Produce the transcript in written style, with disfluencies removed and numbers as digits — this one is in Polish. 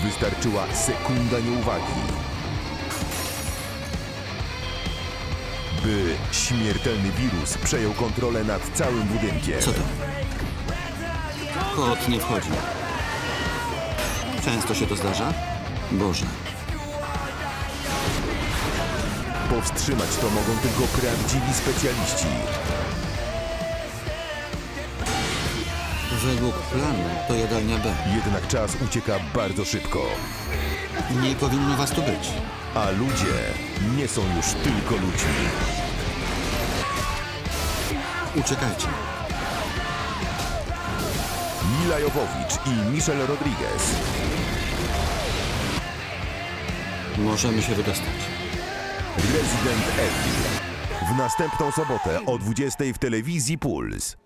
Wystarczyła sekunda nieuwagi, by śmiertelny wirus przejął kontrolę nad całym budynkiem. Co to? Kot nie wchodzi. Często się to zdarza? Boże. Powstrzymać to mogą tylko prawdziwi specjaliści. Według planu to jadalnia B. Jednak czas ucieka bardzo szybko, Nie powinno was tu być. a ludzie nie są już tylko ludźmi. Uciekajcie. Mila Jovovich i Michelle Rodriguez. Możemy się wydostać. Resident Evil. W następną sobotę o 20:00 w telewizji Puls.